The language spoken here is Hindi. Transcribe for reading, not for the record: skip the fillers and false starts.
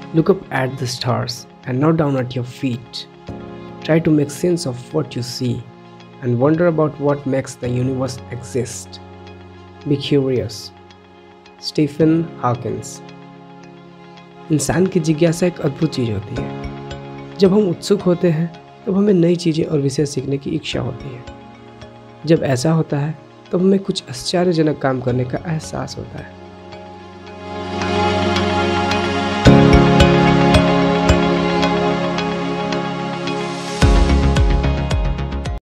Look up at the stars and not down at your feet. Try to make sense of what you see and wonder about what makes the universe exist. Be curious. Stephen Hawkins. इंसान की जिज्ञासा एक अद्भुत चीज़ होती है। जब हम उत्सुक होते हैं तब हमें नई चीज़ें और विषय सीखने की इच्छा होती है। जब ऐसा होता है तब हमें कुछ आश्चर्यजनक काम करने का एहसास होता है।